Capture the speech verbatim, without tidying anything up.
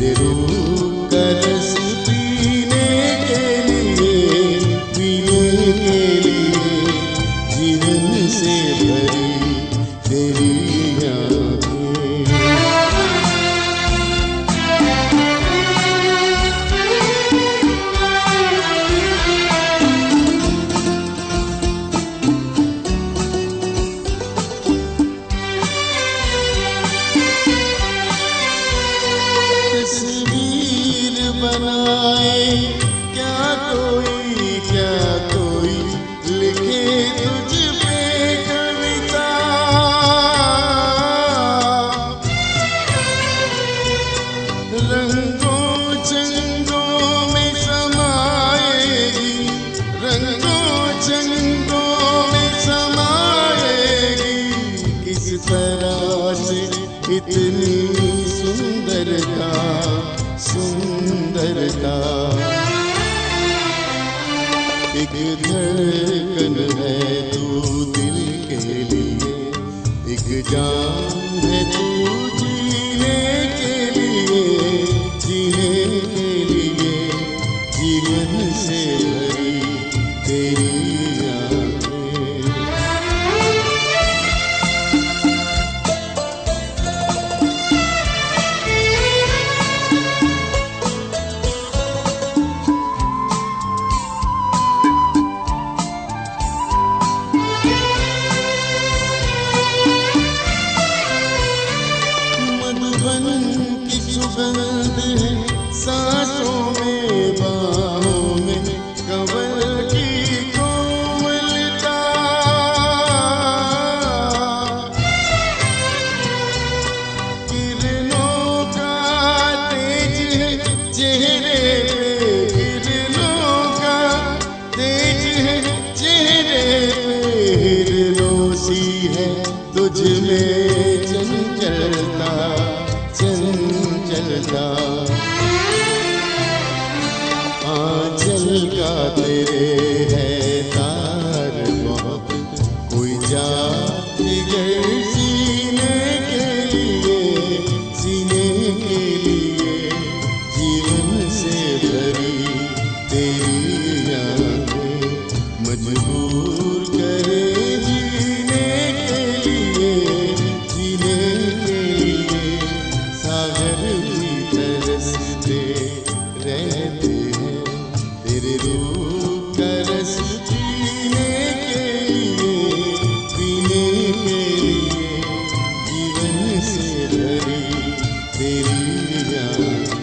तेरे रूप का रस पीने के लिए, पीने के लिए जीवन से भरी तेरी तस्वीर बनाए क्या कोई, क्या कोई लिखे तुझ पे कविता, रंगों चंगों में समाएगी, रंगों चंगों में समाएगी, किस तरह से इतनी सुंदरता, सुंदरता। एक धड़कन है तू दिल के लिए, एक जान है तू जीने के लिए, जीने के लिए जीवन से भरी तेरी की सुगंध है सांसों में, बाहों में कमल की कोमलता, किरणों का तेज है चेहरे पे, किरणों का तेज है चेहरे पे, हिरणों सी है तुझ में चंचलता, चंचलता। आंचल का तेरे है तार मोहब्बत, कोई जादूगर सीने के लिए, सीने के लिए जीवन से भरी तेरी आंखें मजबूर करे जीने के लिए, जीने के लिए सागर भी तरसते रहते हैं, तेरे रूप का रस पीने के लिए, पीने के लिए जीवन से भरी तेरी याद।